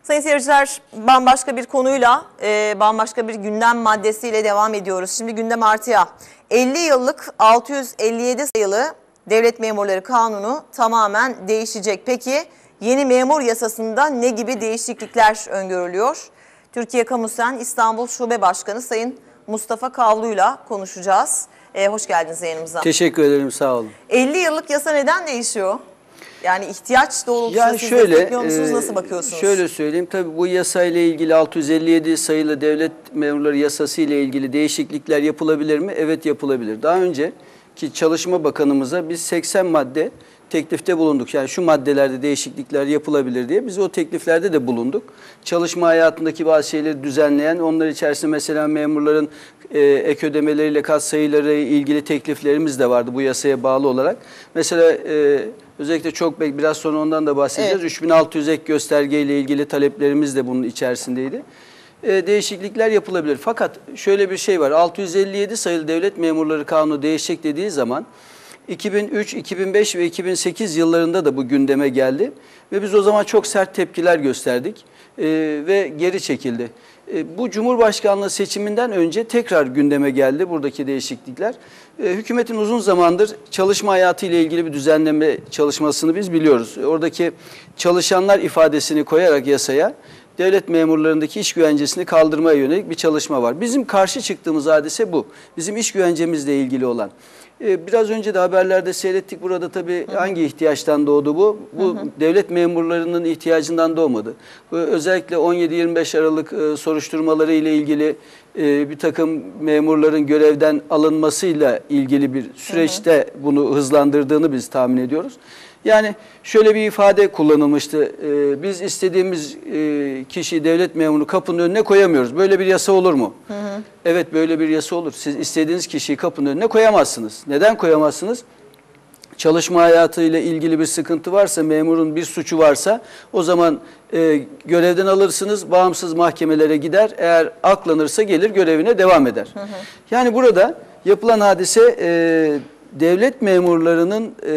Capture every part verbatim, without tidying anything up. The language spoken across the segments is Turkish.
Sayın seyirciler, bambaşka bir konuyla, e, bambaşka bir gündem maddesiyle devam ediyoruz. Şimdi gündem artıya. elli yıllık altı yüz elli yedi sayılı Devlet Memurları Kanunu tamamen değişecek. Peki yeni memur yasasında ne gibi değişiklikler öngörülüyor? Türkiye Kamusen İstanbul Şube Başkanı Sayın Mustafa Kavlu'yla konuşacağız. E, hoş geldiniz yayınımıza. Teşekkür ederim, sağ olun. elli yıllık yasa neden değişiyor? Yani ihtiyaç doğrultusunda yani siz şöyle, destekliyor musunuz? Nasıl bakıyorsunuz? Şöyle söyleyeyim, tabii bu yasayla ilgili altı yüz elli yedi sayılı Devlet Memurları Yasası ile ilgili değişiklikler yapılabilir mi? Evet, yapılabilir. Daha önce ki Çalışma Bakanımıza biz seksen madde teklifte bulunduk. Yani şu maddelerde değişiklikler yapılabilir diye biz o tekliflerde de bulunduk. Çalışma hayatındaki bazı şeyleri düzenleyen, onlar içerisinde mesela memurların e, ek ödemeleriyle katsayıları ilgili tekliflerimiz de vardı bu yasaya bağlı olarak. Mesela e, özellikle çok biraz sonra ondan da bahsedeceğiz. Evet. üç bin altı yüz ek gösterge ile ilgili taleplerimiz de bunun içerisindeydi. E, değişiklikler yapılabilir. Fakat şöyle bir şey var. altı yüz elli yedi sayılı Devlet Memurları Kanunu değişecek dediği zaman iki bin üç, iki bin beş ve iki bin sekiz yıllarında da bu gündeme geldi ve biz o zaman çok sert tepkiler gösterdik e, ve geri çekildi. E, bu Cumhurbaşkanlığı seçiminden önce tekrar gündeme geldi buradaki değişiklikler. E, hükümetin uzun zamandır çalışma hayatı ile ilgili bir düzenleme çalışmasını biz biliyoruz. Oradaki çalışanlar ifadesini koyarak yasaya devlet memurlarındaki iş güvencesini kaldırmaya yönelik bir çalışma var. Bizim karşı çıktığımız hadise bu. Bizim iş güvencemizle ilgili olan. Biraz önce de haberlerde seyrettik. Burada tabii hı hı. hangi ihtiyaçtan doğdu bu? Bu hı hı. devlet memurlarının ihtiyacından doğmadı. Özellikle on yedi yirmi beş Aralık soruşturmaları ile ilgili bir takım memurların görevden alınmasıyla ilgili bir süreçte hı hı. bunu hızlandırdığını biz tahmin ediyoruz. Yani şöyle bir ifade kullanılmıştı. Ee, biz istediğimiz e, kişiyi devlet memuru kapının önüne koyamıyoruz. Böyle bir yasa olur mu? Hı hı. Evet, böyle bir yasa olur. Siz istediğiniz kişiyi kapının önüne koyamazsınız. Neden koyamazsınız? Çalışma hayatıyla ilgili bir sıkıntı varsa, memurun bir suçu varsa o zaman e, görevden alırsınız, bağımsız mahkemelere gider. Eğer aklanırsa gelir görevine devam eder. Hı hı. Yani burada yapılan hadise e, devlet memurlarının e,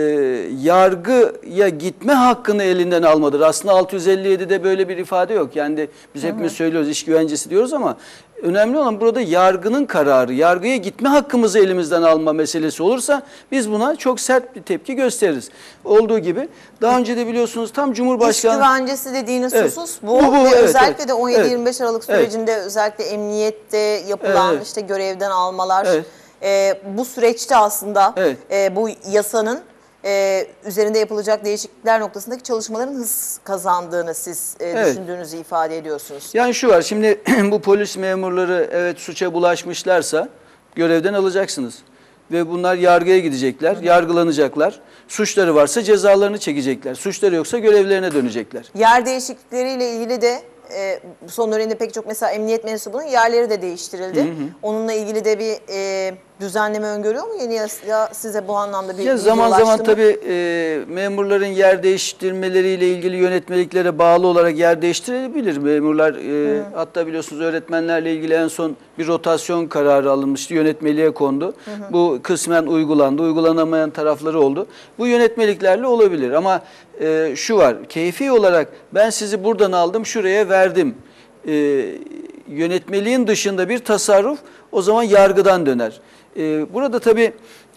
yargıya gitme hakkını elinden almadır. Aslında altı yüz elli yedi'de böyle bir ifade yok. Yani de biz hı hı. hepimiz söylüyoruz, iş güvencesi diyoruz ama önemli olan burada yargının kararı, yargıya gitme hakkımızı elimizden alma meselesi olursa biz buna çok sert bir tepki gösteririz. Olduğu gibi daha önce de biliyorsunuz tam Cumhurbaşkanı... İş güvencesi dediğiniz evet. husus bu. bu, bu ve evet, özellikle evet. de on yedi yirmi beş Aralık sürecinde evet. özellikle emniyette yapılan evet. işte görevden almalar... Evet. Ee, bu süreçte aslında evet. e, bu yasanın e, üzerinde yapılacak değişiklikler noktasındaki çalışmaların hız kazandığını siz e, evet. düşündüğünüzü ifade ediyorsunuz. Yani şu var, şimdi bu polis memurları evet suça bulaşmışlarsa görevden alacaksınız. Ve bunlar yargıya gidecekler, hı hı. yargılanacaklar. Suçları varsa cezalarını çekecekler. Suçları yoksa görevlerine dönecekler. Yer değişiklikleriyle ilgili de e, son dönemde pek çok mesela emniyet mensubunun yerleri de değiştirildi. Hı hı. Onunla ilgili de bir e, düzenleme öngörüyor mu yeni yasa size bu anlamda bir ya zaman zaman tabii e, memurların yer değiştirmeleriyle ilgili yönetmeliklere bağlı olarak yer değiştirilebilir. Memurlar e, hatta biliyorsunuz öğretmenlerle ilgili en son bir rotasyon kararı alınmıştı. Yönetmeliğe kondu. Hı hı. Bu kısmen uygulandı. Uygulanamayan tarafları oldu. Bu yönetmeliklerle olabilir ama e, şu var. Keyfi olarak ben sizi buradan aldım şuraya verdim. E, yönetmeliğin dışında bir tasarruf o zaman yargıdan döner. Burada tabii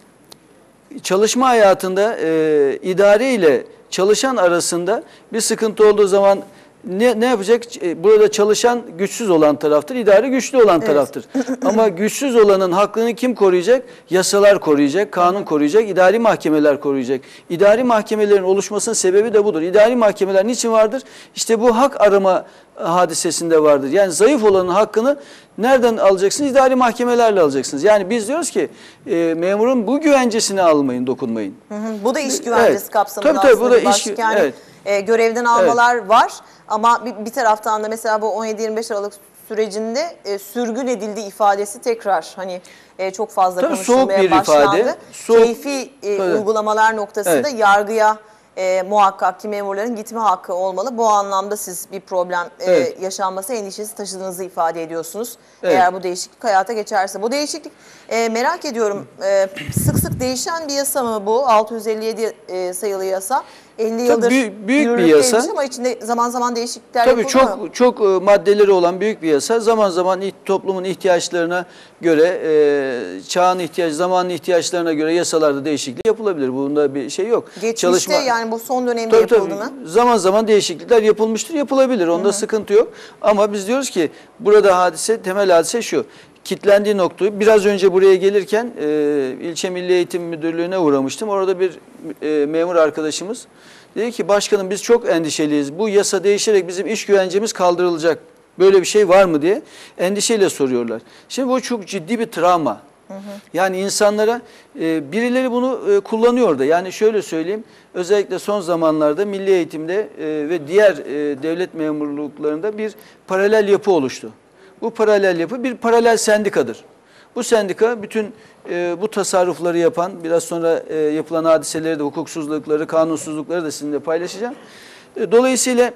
çalışma hayatında e, idare ile çalışan arasında bir sıkıntı olduğu zaman ne, ne yapacak? Burada çalışan güçsüz olan taraftır, idare güçlü olan evet. taraftır. Ama güçsüz olanın hakkını kim koruyacak? Yasalar koruyacak, kanun koruyacak, idari mahkemeler koruyacak. İdari mahkemelerin oluşmasının sebebi de budur. İdari mahkemeler niçin vardır? İşte bu hak arama hadisesinde vardır. Yani zayıf olanın hakkını nereden alacaksınız? İdari mahkemelerle alacaksınız. Yani biz diyoruz ki e, memurun bu güvencesini almayın, dokunmayın. Hı hı. Bu da iş güvencesi evet. kapsamında tabii, tabii, aslında. Bu da iş, yani evet. e, görevden almalar evet. var ama bir, bir taraftan da mesela bu on yedi yirmi beş Aralık sürecinde e, sürgün edildiği ifadesi tekrar hani e, çok fazla tabii, konuşulmaya başlandı. Ifade, soğuk, Keyfi e, uygulamalar noktasında evet. yargıya E, muhakkak ki memurların gitme hakkı olmalı. Bu anlamda siz bir problem e, evet. yaşanması endişesi taşıdığınızı ifade ediyorsunuz. Evet. Eğer bu değişiklik hayata geçerse. Bu değişiklik e, merak ediyorum e, sık sık değişen bir yasa mı bu? altı yüz elli yedi e, sayılı yasa. elli yıldır büyük, büyük bir yürürlükteymiş yasa. ama içinde zaman zaman değişiklikler Tabii yapıldı mı? çok çok e, maddeleri olan büyük bir yasa. Zaman zaman iht- toplumun ihtiyaçlarına göre, e, çağın ihtiyaç, zamanın ihtiyaçlarına göre yasalarda değişiklik yapılabilir. Bunda bir şey yok. Geçmişte Çalışma, yani bu son dönemde tabii, yapıldı tabii, mı? zaman zaman değişiklikler yapılmıştır, yapılabilir. Onda Hı -hı. sıkıntı yok. Ama biz diyoruz ki burada hadise, temel hadise şu. Kitlendiği noktayı biraz önce buraya gelirken e, ilçe Milli Eğitim Müdürlüğü'ne uğramıştım. Orada bir e, memur arkadaşımız dedi ki başkanım biz çok endişeliyiz. Bu yasa değişerek bizim iş güvencemiz kaldırılacak. Böyle bir şey var mı diye endişeyle soruyorlar. Şimdi bu çok ciddi bir travma. Hı hı. Yani insanlara e, birileri bunu e, kullanıyor da. Yani şöyle söyleyeyim. Özellikle son zamanlarda milli eğitimde e, ve diğer e, devlet memurluklarında bir paralel yapı oluştu. Bu paralel yapı bir paralel sendikadır. Bu sendika bütün e, bu tasarrufları yapan, biraz sonra e, yapılan hadiseleri de, hukuksuzlukları, kanunsuzlukları da sizinle paylaşacağım. E, dolayısıyla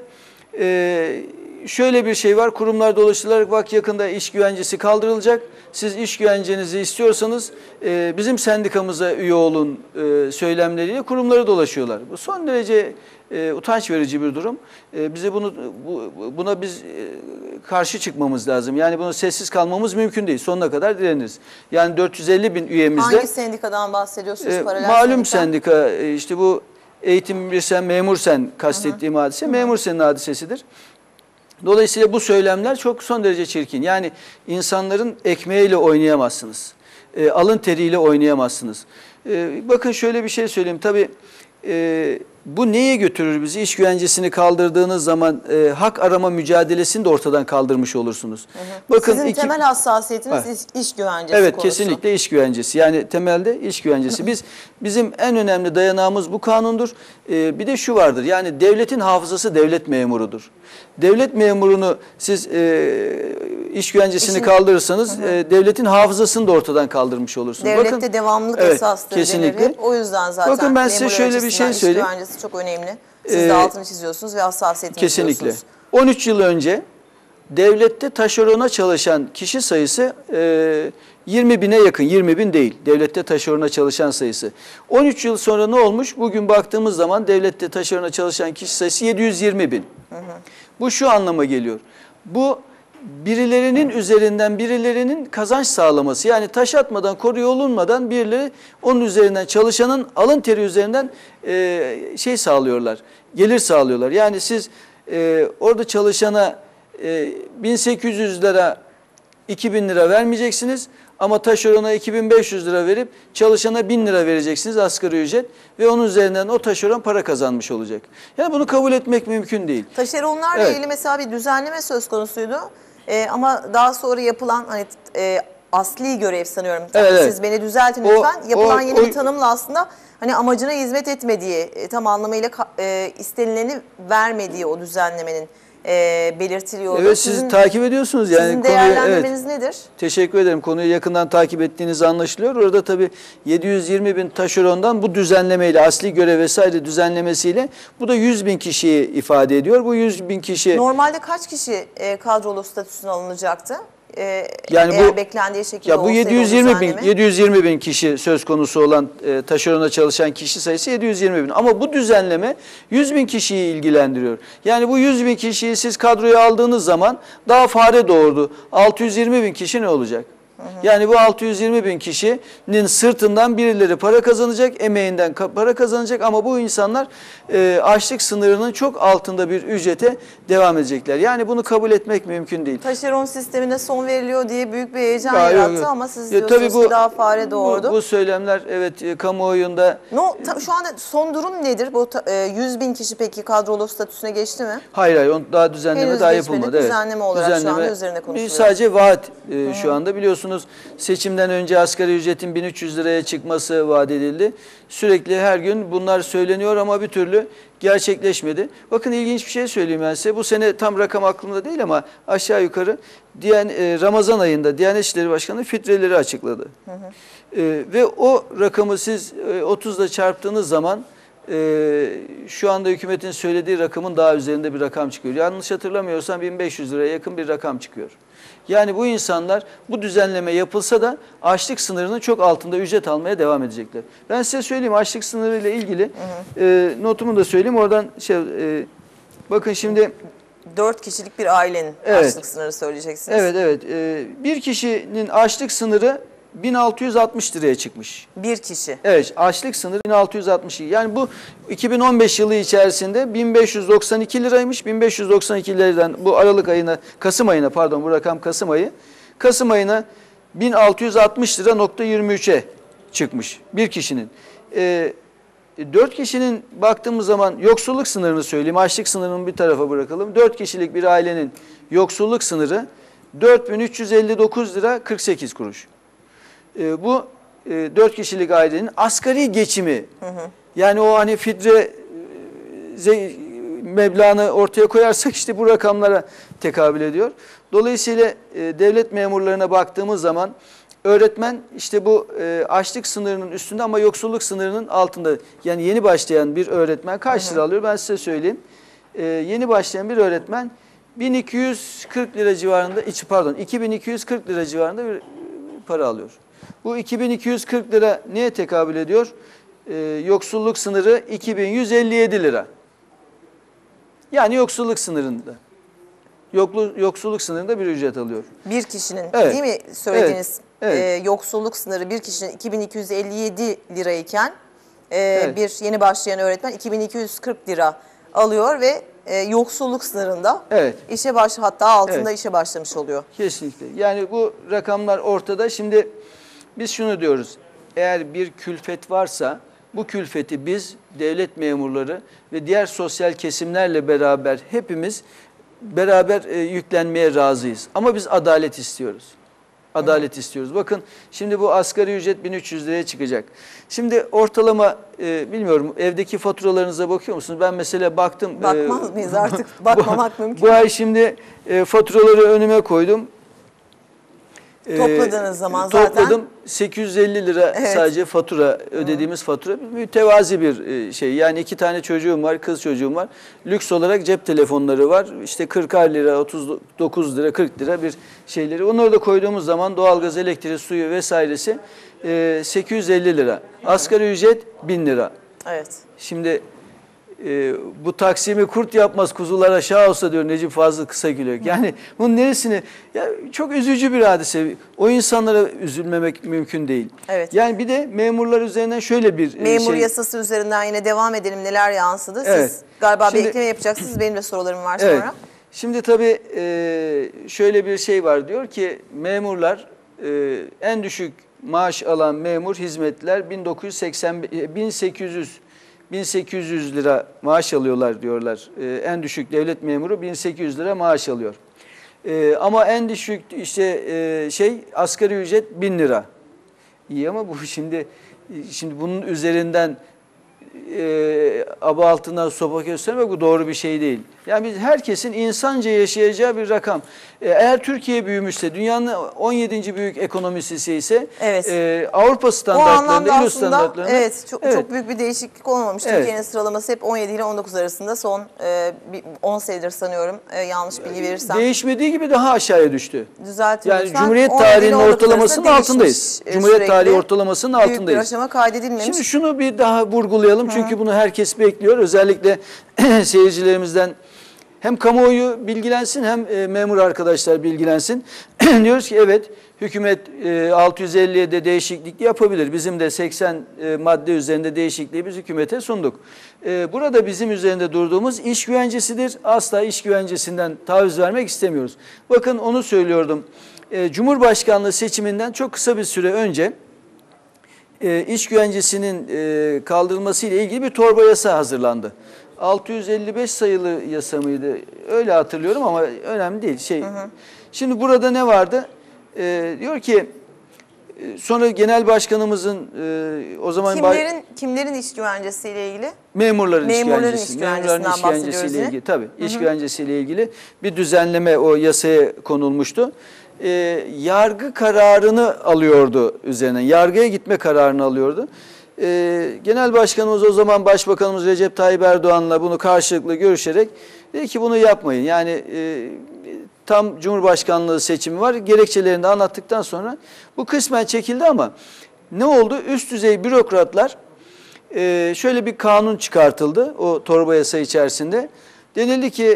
e, şöyle bir şey var, kurumlar dolaşılarak bak yakında iş güvencesi kaldırılacak. Siz iş güvencenizi istiyorsanız e, bizim sendikamıza üye olun e, söylemleriyle kurumlara dolaşıyorlar. Bu son derece e, utanç verici bir durum. E, bize bunu bu, buna biz e, karşı çıkmamız lazım. Yani bunu sessiz kalmamız mümkün değil. Sonuna kadar direniriz. Yani dört yüz elli bin üyemizde. Hangi sendikadan bahsediyorsunuz? E, Paralel malum sendika, sendika e, işte bu eğitim bir sen memur sen kastettiğim Hı -hı. hadise memur senin hadisesidir. Dolayısıyla bu söylemler çok son derece çirkin. Yani insanların ekmeğiyle oynayamazsınız. E, alın teriyle oynayamazsınız. E, bakın şöyle bir şey söyleyeyim. Tabii e, bu neye götürür bizi? İş güvencesini kaldırdığınız zaman e, hak arama mücadelesini de ortadan kaldırmış olursunuz. Hı hı. Bakın, Sizin iki, temel hassasiyetiniz evet. iş, iş güvencesi Evet konusu. Kesinlikle iş güvencesi. Yani temelde iş güvencesi. Biz Bizim en önemli dayanağımız bu kanundur. E, bir de şu vardır. Yani devletin hafızası devlet memurudur. Devlet memurunu siz e, iş güvencesini İşin, kaldırırsanız hı hı. E, devletin hafızasını da ortadan kaldırmış olursunuz. Devlette Bakın, devamlılık evet, esastır kesinlikle. denir. O yüzden zaten Bakın ben size şöyle bir şey söyleyeyim. İş güvencesi çok önemli. Siz ee, de altını çiziyorsunuz ve hassasiyetini Kesinlikle. Diyorsunuz. on üç yıl önce devlette taşerona çalışan kişi sayısı e, yirmi bine yakın, yirmi bin değil. Devlette taşerona çalışan sayısı. on üç yıl sonra ne olmuş? Bugün baktığımız zaman devlette taşerona çalışan kişi sayısı yedi yüz yirmi bin. Hı hı. Bu şu anlama geliyor. Bu birilerinin üzerinden birilerinin kazanç sağlaması. Yani taş atmadan, koruyor olunmadan birileri onun üzerinden çalışanın alın teri üzerinden e, şey sağlıyorlar. Gelir sağlıyorlar. Yani siz e, orada çalışana e, bin sekiz yüz lira, iki bin lira vermeyeceksiniz. Ama taşerona iki bin beş yüz lira verip çalışana bin lira vereceksiniz asgari ücret ve onun üzerinden o taşeron para kazanmış olacak. Yani bunu kabul etmek mümkün değil. Taşeronlarla evet. ilgili mesela bir düzenleme söz konusuydu. Ee, ama daha sonra yapılan hani e, asli görev sanıyorum. Evet, Siz evet. beni düzeltin lütfen. O, yapılan o, yeni o, bir tanımla aslında hani amacına hizmet etmediği, e, tam anlamıyla e, istenileni vermediği o düzenlemenin E, belirtiliyordu. Evet sizin, siz takip ediyorsunuz. Yani sizin konuyu, değerlendirmeniz evet, nedir? Teşekkür ederim. Konuyu yakından takip ettiğiniz anlaşılıyor. Orada tabii yedi yüz yirmi bin taşerondan bu düzenlemeyle, asli görev vesaire düzenlemesiyle bu da yüz bin kişiyi ifade ediyor. Bu yüz bin kişi... Normalde kaç kişi e, kadrolu statüsüne alınacaktı? Ee, yani eğer bu beklendiği şekilde ya bu yedi yüz yirmi bin yedi yüz yirmi bin kişi söz konusu olan e, taşerona çalışan kişi sayısı yedi yüz yirmi bin. Ama bu düzenleme yüz bin kişiyi ilgilendiriyor. Yani bu yüz bin kişiyi siz kadroya aldığınız zaman daha fare doğurdu. altı yüz yirmi bin kişi ne olacak? Hı hı. Yani bu altı yüz yirmi bin kişinin sırtından birileri para kazanacak, emeğinden para kazanacak ama bu insanlar e, açlık sınırının çok altında bir ücrete devam edecekler. Yani bunu kabul etmek mümkün değil. Taşeron sistemine son veriliyor diye büyük bir heyecan ya, yarattı yok. ama siz ya, diyorsunuz bu, ki daha fare doğurdu. Bu, bu söylemler evet e, kamuoyunda... No, ta, şu anda son durum nedir? Bu e, yüz bin kişi peki kadrolu statüsüne geçti mi? Hayır hayır daha düzenleme Henüz daha geçmedi. yapılmadı. Düzenleme evet. olarak düzenleme, şu anda üzerine konuşuluyor. Sadece vaat e, şu anda biliyorsunuz. Seçimden önce asgari ücretin bin üç yüz liraya çıkması vaat edildi. Sürekli her gün bunlar söyleniyor ama bir türlü gerçekleşmedi. Bakın ilginç bir şey söyleyeyim ben size. Bu sene tam rakam aklımda değil ama aşağı yukarı diyen, e, Ramazan ayında Diyanet İşleri Başkanı fitreleri açıkladı. Hı hı. E, ve o rakamı siz e, otuzla çarptığınız zaman e, şu anda hükümetin söylediği rakamın daha üzerinde bir rakam çıkıyor. Yanlış hatırlamıyorsam bin beş yüz liraya yakın bir rakam çıkıyor. Yani bu insanlar bu düzenleme yapılsa da açlık sınırının çok altında ücret almaya devam edecekler. Ben size söyleyeyim, açlık sınırı ile ilgili hı hı. E, notumu da söyleyeyim. Oradan şey e, bakın şimdi dört kişilik bir ailenin evet. açlık sınırı söyleyeceksiniz. Evet evet. E, bir kişinin açlık sınırı bin altı yüz altmış liraya çıkmış. Bir kişi. Evet, açlık sınırı bin altı yüz altmış. Yani bu iki bin on beş yılı içerisinde bin beş yüz doksan iki liraymış. bin beş yüz doksan iki liradan bu Aralık ayına, Kasım ayına pardon bu rakam Kasım ayı. Kasım ayına bin altı yüz altmış lira nokta yirmi üçe çıkmış bir kişinin. Ee, dört kişinin baktığımız zaman yoksulluk sınırını söyleyeyim. Açlık sınırını bir tarafa bırakalım. dört kişilik bir ailenin yoksulluk sınırı dört bin üç yüz elli dokuz lira kırk sekiz kuruş. E, bu e, dört kişilik ailenin asgari geçimi, hı hı. yani o hani fitre e, meblağını ortaya koyarsak işte bu rakamlara tekabül ediyor. Dolayısıyla e, devlet memurlarına baktığımız zaman öğretmen işte bu e, açlık sınırının üstünde ama yoksulluk sınırının altında. Yani yeni başlayan bir öğretmen kaç lira alıyor ben size söyleyeyim. E, yeni başlayan bir öğretmen bin iki yüz kırk lira civarında, pardon iki bin iki yüz kırk lira civarında bir para alıyor. Bu iki bin iki yüz kırk lira neye tekabül ediyor? Ee, yoksulluk sınırı iki bin yüz elli yedi lira. Yani yoksulluk sınırında. Yoklu, yoksulluk sınırında bir ücret alıyor. Bir kişinin evet. değil mi söylediğiniz evet. Evet. E, yoksulluk sınırı bir kişinin iki bin iki yüz elli yedi lirayken e, evet. bir yeni başlayan öğretmen iki bin iki yüz kırk lira alıyor ve e, yoksulluk sınırında evet. işe baş hatta altında evet. işe başlamış oluyor. Kesinlikle. Yani bu rakamlar ortada. Şimdi biz şunu diyoruz. Eğer bir külfet varsa bu külfeti biz devlet memurları ve diğer sosyal kesimlerle beraber hepimiz beraber e, yüklenmeye razıyız. Ama biz adalet istiyoruz. Adalet Hı. istiyoruz. Bakın şimdi bu asgari ücret bin üç yüz liraya çıkacak. Şimdi ortalama e, bilmiyorum evdeki faturalarınıza bakıyor musunuz? Ben mesela baktım. Bakmaz e, mıyız artık? Bakmamak bu, mümkün. Bu ay şimdi e, faturaları önüme koydum. Topladığınız zaman Topladım, zaten. Topladım sekiz yüz elli lira evet. sadece fatura ödediğimiz Hı. fatura. Mütevazi bir şey. Yani iki tane çocuğum var, kız çocuğum var. Lüks olarak cep telefonları var. İşte kırkar lira, otuz dokuz lira, kırk lira bir şeyleri. Onları da koyduğumuz zaman doğalgaz, elektriği, suyu vesairesi sekiz yüz elli lira. Hı. Asgari ücret bin lira. Evet. Şimdi e, bu Taksim'i kurt yapmaz kuzular aşağı olsa diyor Necip Fazıl Kısagülök. Yani bunun neresini ya çok üzücü bir hadise. O insanlara üzülmemek mümkün değil. Evet. Yani bir de memurlar üzerinden şöyle bir memur şey. yasası üzerinden yine devam edelim. Neler yansıdı? Evet. Siz galiba Şimdi, bir ekleme yapacaksınız. Benim de sorularım var evet. sonra. Şimdi tabii e, şöyle bir şey var. Diyor ki memurlar e, en düşük maaş alan memur hizmetliler bin dokuz yüz seksen bin sekiz yüz bin sekiz yüz lira maaş alıyorlar diyorlar. Ee, en düşük devlet memuru bin sekiz yüz lira maaş alıyor. Ee, ama en düşük işte e, şey asgari ücret bin lira. İyi ama bu şimdi şimdi bunun üzerinden e, aba altından sopa göstermek bu doğru bir şey değil. Yani biz herkesin insanca yaşayacağı bir rakam. E, eğer Türkiye büyümüşse, dünyanın on yedinci büyük ekonomisi ise evet. e, Avrupa standartlarında, İ U standartlarında. Evet, çok, evet, çok büyük bir değişiklik olmamış. Evet. Türkiye'nin sıralaması hep on yedi ile on dokuz arasında son e, on senedir sanıyorum. E, yanlış bilgi verirsem. Değişmediği gibi daha aşağıya düştü. Düzeltiyorum yani lütfen. Cumhuriyet tarihinin ortalamasının altındayız. Cumhuriyet tarihi ortalamasının büyük altındayız. Büyük bir aşama kaydedilmemiş. Şimdi şunu bir daha vurgulayalım. Hı. Çünkü bunu herkes bekliyor. Özellikle seyircilerimizden hem kamuoyu bilgilensin hem e, memur arkadaşlar bilgilensin. Diyoruz ki evet hükümet e, altı yüz elli yedide değişiklik yapabilir. Bizim de seksen e, madde üzerinde değişikliği biz hükümete sunduk. E, burada bizim üzerinde durduğumuz iş güvencesidir. Asla iş güvencesinden taviz vermek istemiyoruz. Bakın onu söylüyordum. E, Cumhurbaşkanlığı seçiminden çok kısa bir süre önce e, iş güvencesinin e, kaldırılması ile ilgili bir torba yasa hazırlandı. altı yüz elli beş sayılı yasa mıydı? Öyle hatırlıyorum ama önemli değil. Şey. Hı hı. Şimdi burada ne vardı? Ee, diyor ki sonra genel başkanımızın e, o zaman kimlerin kimlerin iş güvencesiyle ilgili? Memurların, Memurların iş güvencesi. iş Memurların iş güvencesiyle ilgili tabii. Hı hı. İş güvencesiyle ilgili bir düzenleme o yasaya konulmuştu. Ee, yargı kararını alıyordu üzerine. Yargıya gitme kararını alıyordu. Ee, e, Genel Başkanımız o zaman Başbakanımız Recep Tayyip Erdoğan'la bunu karşılıklı görüşerek dedi ki bunu yapmayın. Yani e, tam Cumhurbaşkanlığı seçimi var. Gerekçelerini de anlattıktan sonra bu kısmen çekildi ama ne oldu? Üst düzey bürokratlar e, şöyle bir kanun çıkartıldı o torba yasa içerisinde. Denildi ki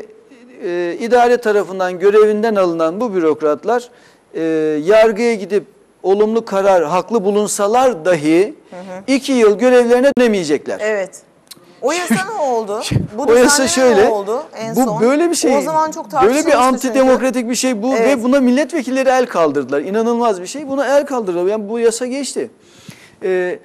e, idare tarafından görevinden alınan bu bürokratlar e, yargıya gidip olumlu karar haklı bulunsalar dahi hı hı. iki yıl görevlerine dönemeyecekler. Evet. O yasa ne oldu? Bu o yasa şöyle. Ne oldu en bu son? böyle bir şey. O zaman çok böyle bir antidemokratik çünkü. bir şey bu evet. ve buna milletvekilleri el kaldırdılar. İnanılmaz bir şey. Buna el kaldırdılar. Yani bu yasa geçti. Ee,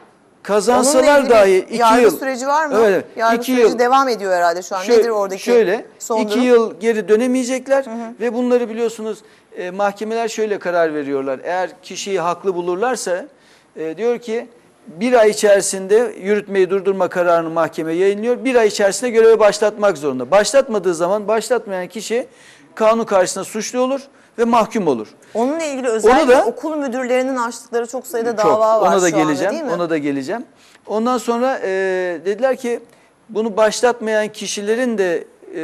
kazansalar dahi iki yargı yıl. süreci var mı? Evet. Yargı iki süreci yıl, devam ediyor herhalde şu an. Şöyle, Nedir oradaki şöyle, son iki durum? yıl geri dönemeyecekler hı hı. ve bunları biliyorsunuz e, mahkemeler şöyle karar veriyorlar. Eğer kişiyi haklı bulurlarsa e, diyor ki bir ay içerisinde yürütmeyi durdurma kararını mahkeme yayınlıyor. Bir ay içerisinde göreve başlatmak zorunda. Başlatmadığı zaman başlatmayan kişi kanun karşısında suçlu olur ve mahkum olur. Onunla ilgili özellikle da, okul müdürlerinin açtıkları çok sayıda çok, dava var ona da şu geleceğim, anda değil mi? Ona da geleceğim. Ondan sonra e, dediler ki bunu başlatmayan kişilerin de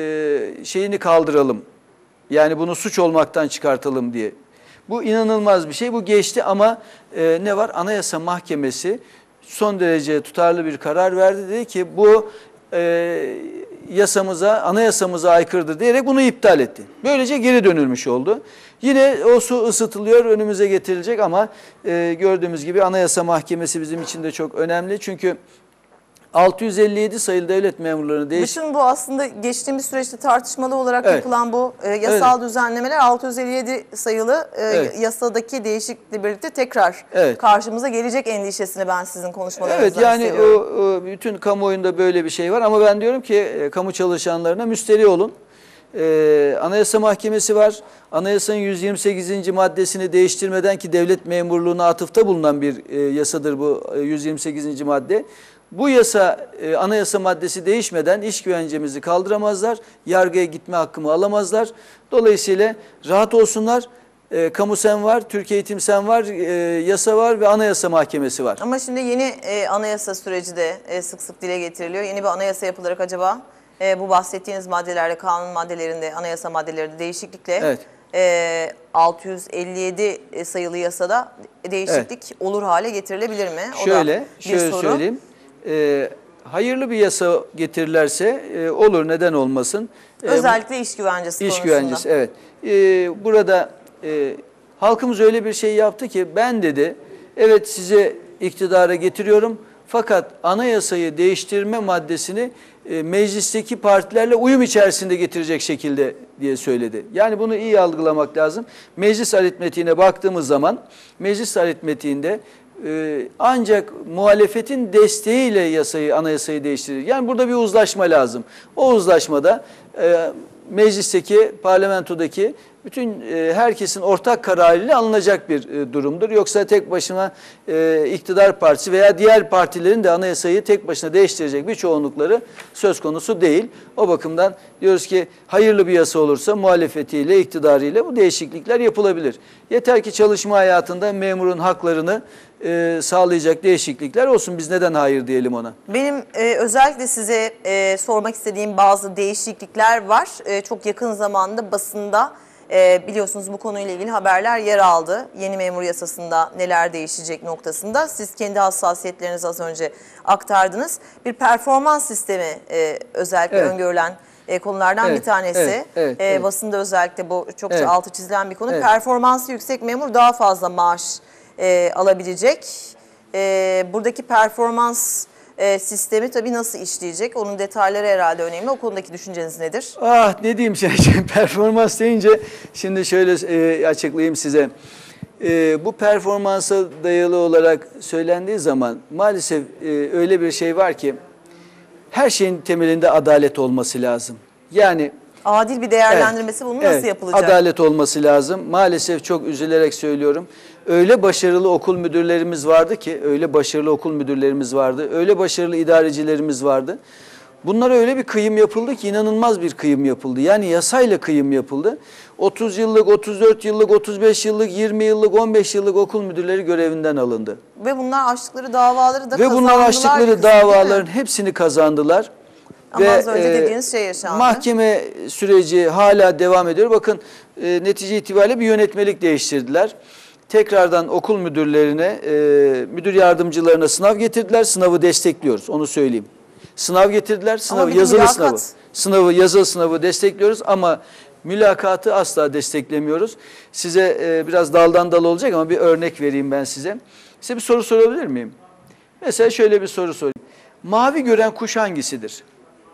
e, şeyini kaldıralım. Yani bunu suç olmaktan çıkartalım diye. Bu inanılmaz bir şey. Bu geçti ama e, ne var? Anayasa Mahkemesi son derece tutarlı bir karar verdi. Dedi ki bu e, yasamıza, anayasamıza aykırıdır diyerek bunu iptal etti. Böylece geri dönülmüş oldu. Yine o su ısıtılıyor, önümüze getirilecek ama e, gördüğümüz gibi Anayasa Mahkemesi bizim için de çok önemli. Çünkü altı yüz elli yedi sayılı devlet memurlarını değiş... Bütün bu aslında geçtiğimiz süreçte tartışmalı olarak evet. yapılan bu e, yasal evet. düzenlemeler altı yüz elli yedi sayılı e, evet. yasadaki değişiklikle birlikte tekrar evet. karşımıza gelecek endişesini ben sizin konuşmalarınızdan Evet yani hissediyorum. o, o bütün kamuoyunda böyle bir şey var ama ben diyorum ki e, kamu çalışanlarına müsterih olun. Ee, Anayasa Mahkemesi var. Anayasanın yüz yirmi sekizinci maddesini değiştirmeden ki devlet memurluğuna atıfta bulunan bir e, yasadır bu e, yüz yirmi sekizinci madde. Bu yasa, e, anayasa maddesi değişmeden iş güvencemizi kaldıramazlar, yargıya gitme hakkımı alamazlar. Dolayısıyla rahat olsunlar. E, kamu sen var, Türkiye Eğitim Sen var, e, yasa var ve Anayasa Mahkemesi var. Ama şimdi yeni e, anayasa süreci de e, sık sık dile getiriliyor. Yeni bir anayasa yapılarak acaba e, bu bahsettiğiniz maddelerde, kanun maddelerinde, anayasa maddelerinde değişiklikle evet. e, altı yüz elli yedi sayılı yasada değişiklik evet. olur hale getirilebilir mi? O şöyle, da bir şöyle soru. söyleyeyim. E, hayırlı bir yasa getirirlerse e, olur, neden olmasın. Özellikle e, iş güvencesi iş konusunda. güvencesi, evet. E, burada e, halkımız öyle bir şey yaptı ki ben dedi, evet size iktidara getiriyorum fakat anayasayı değiştirme maddesini e, meclisteki partilerle uyum içerisinde getirecek şekilde diye söyledi. Yani bunu iyi algılamak lazım. Meclis aritmetiğine baktığımız zaman meclis aritmetiğinde Ee, ancak muhalefetin desteğiyle yasayı, anayasayı değiştirir. Yani burada bir uzlaşma lazım. O uzlaşmada e, meclisteki, parlamentodaki bütün e, herkesin ortak kararıyla alınacak bir e, durumdur. Yoksa tek başına e, iktidar partisi veya diğer partilerin de anayasayı tek başına değiştirecek bir çoğunlukları söz konusu değil. O bakımdan diyoruz ki hayırlı bir yasa olursa muhalefetiyle, iktidarıyla bu değişiklikler yapılabilir. Yeter ki çalışma hayatında memurun haklarını e, sağlayacak değişiklikler olsun. Biz neden hayır diyelim ona? Benim e, özellikle size e, sormak istediğim bazı değişiklikler var. E, çok yakın zamanda basında e, biliyorsunuz bu konuyla ilgili haberler yer aldı. Yeni memur yasasında neler değişecek noktasında. Siz kendi hassasiyetlerinizi az önce aktardınız. Bir performans sistemi e, özellikle evet. öngörülen e, konulardan evet, bir tanesi. Evet, evet, e, evet. Basında özellikle bu çokça evet. altı çizilen bir konu. Evet. Performansı yüksek memur daha fazla maaş e, alabilecek. E, buradaki performans e, sistemi tabii nasıl işleyecek? Onun detayları herhalde önemli. O konudaki düşünceniz nedir? Ah ne diyeyim şey, performans deyince şimdi şöyle e, açıklayayım size. E, bu performansa dayalı olarak söylendiği zaman maalesef e, öyle bir şey var ki her şeyin temelinde adalet olması lazım. Yani adil bir değerlendirmesi evet, bunun nasıl evet, yapılacak? Adalet olması lazım. Maalesef çok üzülerek söylüyorum. Öyle başarılı okul müdürlerimiz vardı ki, öyle başarılı okul müdürlerimiz vardı, öyle başarılı idarecilerimiz vardı. Bunlara öyle bir kıyım yapıldı ki inanılmaz bir kıyım yapıldı. Yani yasayla kıyım yapıldı. otuz yıllık, otuz dört yıllık, otuz beş yıllık, yirmi yıllık, on beş yıllık okul müdürleri görevinden alındı. Ve bunlar açtıkları davaları da Ve kazandılar. bunlar bir açtıkları kısmı, değil mi? davaların hepsini kazandılar. Ama Ve az önce e, dediğiniz şey yaşandı. mahkeme süreci hala devam ediyor. Bakın e, netice itibariyle bir yönetmelik değiştirdiler. Tekrardan okul müdürlerine, e, müdür yardımcılarına sınav getirdiler. Sınavı destekliyoruz, onu söyleyeyim. Sınav getirdiler, sınavı, bir de yazılı mülakat. sınavı. Sınavı, yazılı sınavı destekliyoruz ama mülakatı asla desteklemiyoruz. Size e, biraz daldan dal olacak ama bir örnek vereyim ben size. Size bir soru sorabilir miyim? Mesela şöyle bir soru sorayım. Mavi gören kuş hangisidir?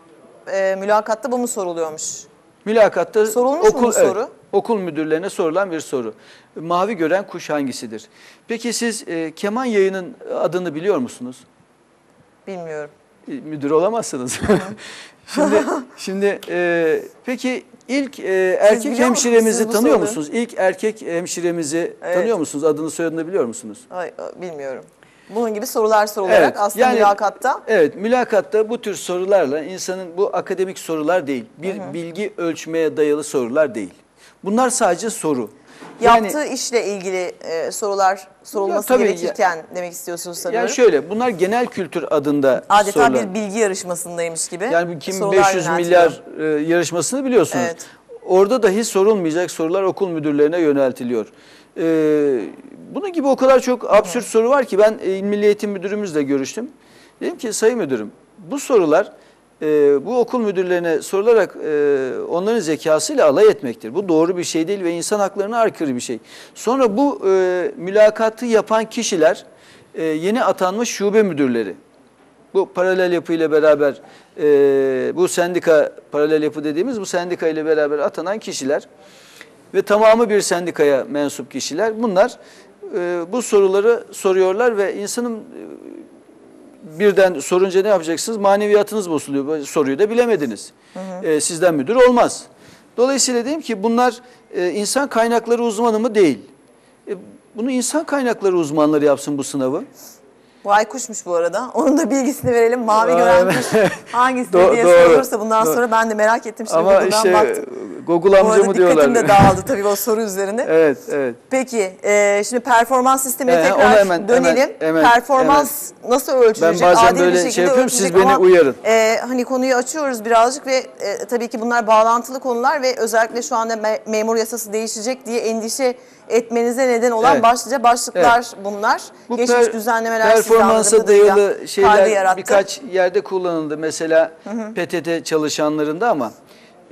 E, mülakatta bu mu soruluyormuş? Mülakatta Sorulmuş mu okul, bu soru? evet, okul müdürlerine sorulan bir soru. Mavi gören kuş hangisidir? Peki siz e, keman yayının adını biliyor musunuz? Bilmiyorum. E, müdür olamazsınız. şimdi şimdi e, peki ilk e, erkek biliyor musunuz hemşiremizi siz bu tanıyor soruyu? musunuz? İlk erkek hemşiremizi Evet. tanıyor musunuz? Adını soyadını biliyor musunuz? Ay, bilmiyorum. Bunun gibi sorular sorularak Evet, aslında yani- mülakatta Evet, mülakatta bu tür sorularla insanın bu akademik sorular değil, bir bilgi ölçmeye dayalı sorular değil. Bunlar sadece soru. Yani, yaptığı işle ilgili e, sorular sorulması Ya tabii, gerekirken demek istiyorsunuz sanıyorum. yani şöyle, bunlar genel kültür adında Adeta sorular. bir bilgi yarışmasındaymış gibi. Yani bu kim sorular beş yüz yöneltiliyor. milyar e, yarışmasını biliyorsunuz. Evet. Orada dahi sorulmayacak sorular okul müdürlerine yöneltiliyor. Ee, bunun gibi o kadar çok absürt soru var ki ben e, İl Milli Eğitim Müdürümüzle görüştüm. Dedim ki Sayın Müdürüm bu sorular e, bu okul müdürlerine sorularak e, onların zekasıyla alay etmektir. Bu doğru bir şey değil ve insan haklarına aykırı bir şey. Sonra bu e, mülakatı yapan kişiler e, yeni atanmış şube müdürleri. Bu paralel yapı ile beraber e, bu sendika, paralel yapı dediğimiz bu sendika ile beraber atanan kişiler ve tamamı bir sendikaya mensup kişiler. Bunlar e, bu soruları soruyorlar ve insanın e, birden sorunca ne yapacaksınız? Maneviyatınız bozuluyor. Bu soruyu da bilemediniz. Hı hı. E, sizden müdür olmaz. Dolayısıyla diyeyim ki bunlar e, insan kaynakları uzmanı mı? Değil. E, bunu insan kaynakları uzmanları yapsın bu sınavı. Bu aykuşmuş bu arada. Onun da bilgisini verelim. Mavi Aa, gören evet. kuş hangisi Do- diye doğru. sorulursa bundan Doğru. sonra ben de merak ettim. Şimdi Ama Google'dan işte baktım. Google Bu amca arada mı dikkatim diyorlar? de dağıldı tabii o soru üzerine. Evet, evet. Peki e, şimdi performans sistemine He, tekrar ona hemen- dönelim. hemen- hemen- performans nasıl ölçülecek? Ben bazen Adil bir böyle şekilde şey yapıyorum, ölçülecek siz beni ama, uyarın. E, hani konuyu açıyoruz birazcık ve e, tabii ki bunlar bağlantılı konular ve özellikle şu anda me- memur yasası değişecek diye endişe etmenize neden olan Evet. başlıca başlıklar bunlar. Bu Geçmiş per- düzenlemeler size anladığım performansa kadarıyla dayalı kaygı şeyler yarattı. birkaç yerde kullanıldı. Mesela P T T çalışanlarında ama e,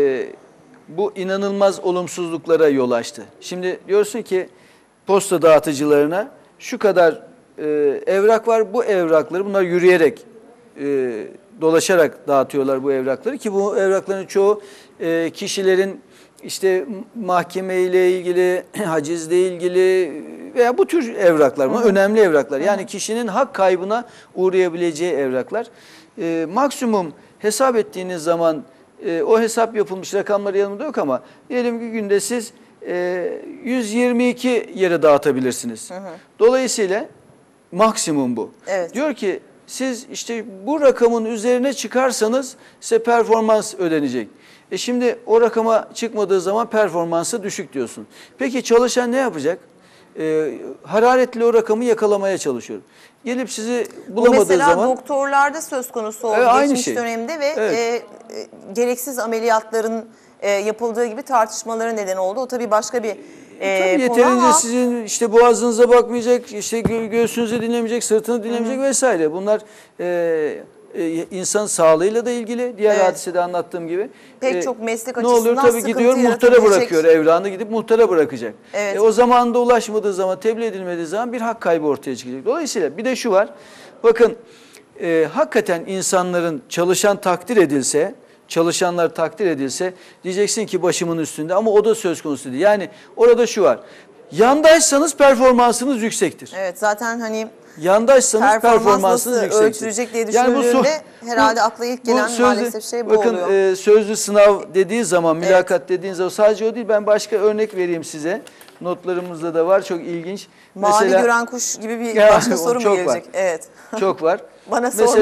bu inanılmaz olumsuzluklara yol açtı. Şimdi diyorsun ki posta dağıtıcılarına şu kadar e, evrak var. Bu evrakları bunlar yürüyerek e, dolaşarak dağıtıyorlar bu evrakları ki bu evrakların çoğu e, kişilerin işte mahkemeyle ilgili, hacizle ilgili veya bu tür evraklar, bunlar önemli evraklar. Yani kişinin hak kaybına uğrayabileceği evraklar. E, maksimum hesap ettiğiniz zaman e, o hesap yapılmış rakamlar yanımda yok ama diyelim ki günde siz e, yüz yirmi iki yere dağıtabilirsiniz. Hı hı. Dolayısıyla maksimum bu. Evet. Diyor ki siz işte bu rakamın üzerine çıkarsanız size performans ödenecek. E şimdi o rakama çıkmadığı zaman performansı düşük diyorsun. Peki çalışan ne yapacak? E, hararetle o rakamı yakalamaya çalışıyor. Gelip sizi bulamadığı Bu mesela zaman... doktorlarda söz konusu oldu Evet, aynı geçmiş şey. dönemde ve Evet. e, e, gereksiz ameliyatların e, yapıldığı gibi tartışmalara neden oldu. O tabii başka bir e, Tabii konu yeterince ama sizin işte boğazınıza bakmayacak, işte gö göğsünüzü dinlemeyecek, sırtını dinlemeyecek Hı -hı. vesaire. Bunlar e, e, insan sağlığıyla da ilgili. Diğer Evet. hadisede anlattığım gibi. Pek e, çok meslek ne oluyor? açısından Tabii sıkıntı gidiyor muhtara yaratabilecek- bırakıyor evrağını, gidip muhtara bırakacak. Evet. E, o zamanında ulaşmadığı zaman, tebliğ edilmediği zaman bir hak kaybı ortaya çıkacak. Dolayısıyla bir de şu var. Bakın e, hakikaten insanların çalışan takdir edilse, çalışanlar takdir edilse diyeceksin ki başımın üstünde ama o da söz konusu değil. Yani orada şu var. Yandaşsanız performansınız yüksektir. evet zaten hani Yandaşsanız performans performansınız nasıl yüksektir. ölçülecek diye Yani bu düşünüldüğünde so- herhalde bu- akla ilk bu gelen sözlü- maalesef şey bu bakın, oluyor. e, sözlü sınav dediği zaman, mülakat dediğiniz zaman sadece o değil. Ben başka örnek vereyim size. Notlarımızda da var. Çok ilginç. Mavi Mesela, gören kuş gibi bir Ya, başka o soru mu çok gelecek? var. Evet. Çok var. Bana Mesela sormayın.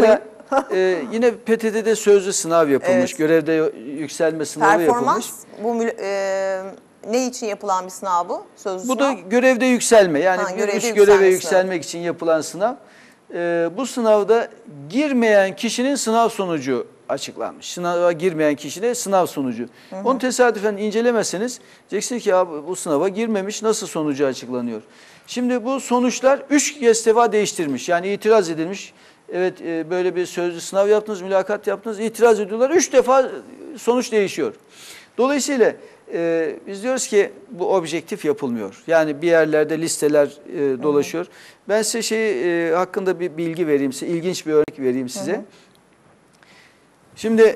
e, yine P T T'de sözlü sınav yapılmış. Evet. Görevde yükselme sınavı Performans, yapılmış. bu e, ne için yapılan bir sınav bu? Sözlü Bu sınav. da görevde yükselme. Yani Ha, bir görevde üst yükselme göreve sınavı. yükselmek için yapılan sınav. E, bu sınavda girmeyen kişinin sınav sonucu açıklanmış. Sınava girmeyen kişide sınav sonucu. Hı hı. Onu tesadüfen incelemezseniz diyeceksiniz ki ya bu sınava girmemiş, nasıl sonucu açıklanıyor? Şimdi bu sonuçlar üç kez defa değiştirmiş. Yani itiraz edilmiş. Evet e, böyle bir sözlü sınav yaptınız, mülakat yaptınız, itiraz ediyorlar. Üç defa sonuç değişiyor. Dolayısıyla e, biz diyoruz ki bu objektif yapılmıyor. Yani bir yerlerde listeler e, dolaşıyor. Hı hı. Ben size şey e, hakkında bir bilgi vereyim size, ilginç bir örnek vereyim size. Hı hı. Şimdi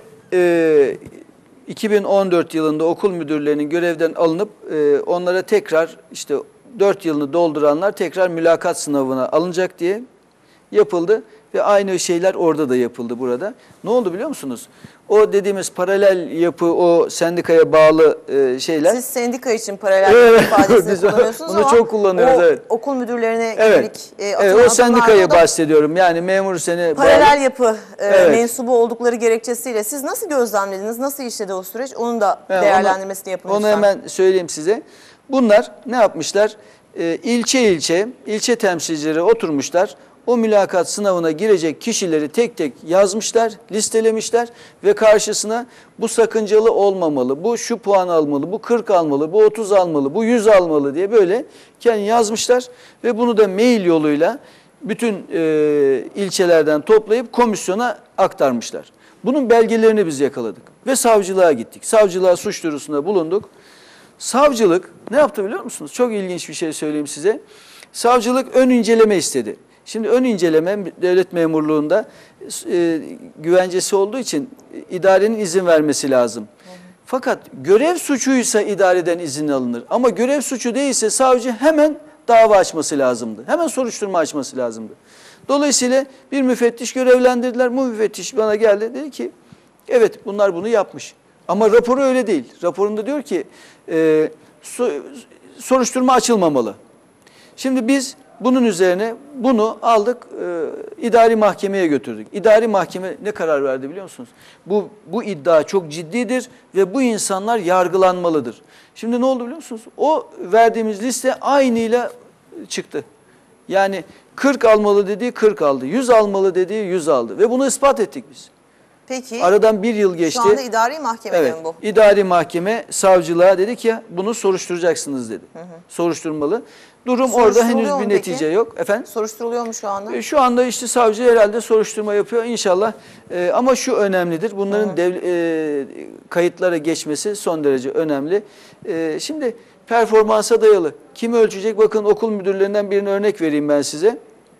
e, iki bin on dört yılında okul müdürlerinin görevden alınıp e, onlara tekrar işte dört yılını dolduranlar tekrar mülakat sınavına alınacak diye yapıldı. Ve aynı şeyler orada da yapıldı burada. Ne oldu biliyor musunuz? O dediğimiz paralel yapı, o sendikaya bağlı e, şeyler. Siz sendika için paralel Evet, ifadesini biz kullanıyorsunuz onu ama çok kullanıyoruz, o evet. okul müdürlerine Evet, yönelik e, atılan evet, o sendikayı adımlarda da bahsediyorum. Yani memur seni paralel bağlı. yapı e, Evet. mensubu oldukları gerekçesiyle siz nasıl gözlemlediniz? Nasıl işledi o süreç? Onun da Yani değerlendirmesini yapın onu, onu lütfen. hemen söyleyeyim size. Bunlar ne yapmışlar? E, ilçe ilçe, ilçe temsilcileri oturmuşlar. O mülakat sınavına girecek kişileri tek tek yazmışlar, listelemişler ve karşısına bu sakıncalı olmamalı, bu şu puan almalı, bu kırk almalı, bu otuz almalı, bu yüz almalı diye böyle kendi yazmışlar ve bunu da mail yoluyla bütün e, ilçelerden toplayıp komisyona aktarmışlar. Bunun belgelerini biz yakaladık ve savcılığa gittik. Savcılığa suç duyurusunda bulunduk. Savcılık ne yaptı biliyor musunuz? Çok ilginç bir şey söyleyeyim size. Savcılık ön inceleme istedi. Şimdi ön inceleme devlet memurluğunda e, güvencesi olduğu için idarenin izin vermesi lazım. Hı hı. Fakat görev suçuysa idareden izin alınır. Ama görev suçu değilse savcı hemen dava açması lazımdı. Hemen soruşturma açması lazımdı. Dolayısıyla bir müfettiş görevlendirdiler. Bu müfettiş bana geldi, dedi ki evet bunlar bunu yapmış. Ama raporu öyle değil. Raporunda diyor ki e, so, soruşturma açılmamalı. Şimdi biz bunun üzerine bunu aldık, e, idari mahkemeye götürdük. İdari mahkeme ne karar verdi biliyor musunuz? Bu, bu iddia çok ciddidir ve bu insanlar yargılanmalıdır. Şimdi ne oldu biliyor musunuz? O verdiğimiz liste aynıyla çıktı. Yani kırk almalı dediği kırk aldı, yüz almalı dediği yüz aldı ve bunu ispat ettik biz. Peki. Aradan bir yıl geçti. Şu anda idari mahkemede evet, mi bu? İdari mahkeme savcılığa dedi ki bunu soruşturacaksınız dedi. Hı hı. Soruşturmalı. Durum orada henüz bir netice peki? Yok. Efendim? Soruşturuluyor mu şu anda? Şu anda işte savcı herhalde soruşturma yapıyor inşallah. Ee, ama şu önemlidir. Bunların hı hı. Dev, e, kayıtlara geçmesi son derece önemli. E, şimdi performansa dayalı. Kim ölçecek? Bakın okul müdürlerinden birine örnek vereyim ben size.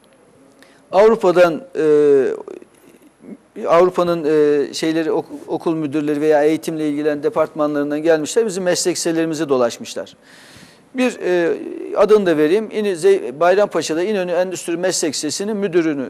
Avrupa'dan e, Avrupa'nın e, şeyleri ok, okul müdürleri veya eğitimle ilgilenen departmanlarından gelmişler. Bizim meslek liselerimizi dolaşmışlar. Bir e, adını da vereyim. Bayrampaşa'da İnönü Endüstri Meslek Lisesi'nin müdürünü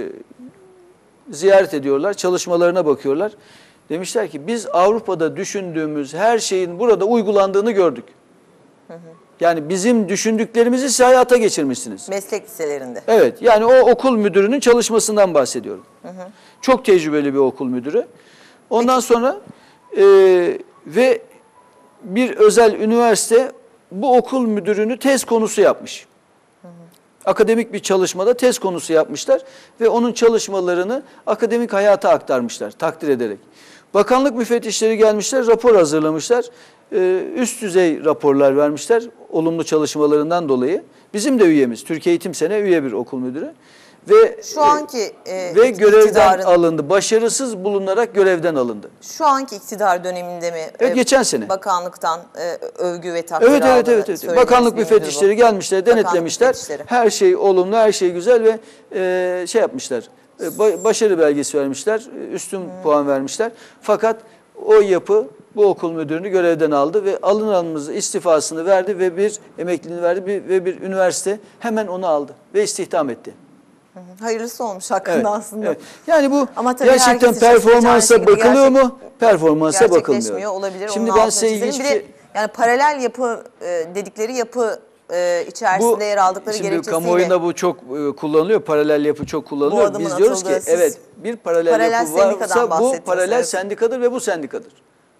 e, ziyaret ediyorlar. Çalışmalarına bakıyorlar. Demişler ki biz Avrupa'da düşündüğümüz her şeyin burada uygulandığını gördük. Hı hı. Yani bizim düşündüklerimizi siz hayata geçirmişsiniz. Meslek liselerinde. Evet, yani o okul müdürünün çalışmasından bahsediyorum. Hı hı. Çok tecrübeli bir okul müdürü. Ondan Peki. sonra e, ve bir özel üniversite bu okul müdürünü tez konusu yapmış. Hı hı. Akademik bir çalışmada tez konusu yapmışlar ve onun çalışmalarını akademik hayata aktarmışlar takdir ederek. Bakanlık müfettişleri gelmişler, rapor hazırlamışlar. Üst düzey raporlar vermişler olumlu çalışmalarından dolayı. Bizim de üyemiz, Türkiye Eğitim Sene üye bir okul müdürü. Ve şu anki e, ve görevden alındı. Başarısız bulunarak görevden alındı. Şu anki iktidar döneminde mi? Evet, geçen sene. Bakanlıktan e, övgü ve takdir evet, evet, evet, evet. Bakanlık müfettişleri gelmişler, denetlemişler. Her şey olumlu, her şey güzel ve e, şey yapmışlar. E, başarı belgesi vermişler, üstün hmm. puan vermişler. Fakat o yapı bu okul müdürünü görevden aldı ve alınanımızı istifasını verdi ve bir emekliliğini verdi bir, ve bir üniversite hemen onu aldı ve istihdam etti. Hayırlısı olmuş hakkında evet, aslında. Evet. Yani bu gerçekten performansa bakılıyor mu? Performansa bakılmıyor. Olabilir. Şimdi ben size ilginç bir şey... Yani paralel yapı dedikleri yapı e, içerisinde yer aldıkları şimdi gerekçesiyle. kamuoyunda bu çok e, kullanılıyor. Paralel yapı çok kullanılıyor. adımın Biz diyoruz ki atıldığı, siz evet bir paralel, paralel yapı sendikadan varsa bu bahsettiniz, paralel evet. sendikadır ve bu sendikadır.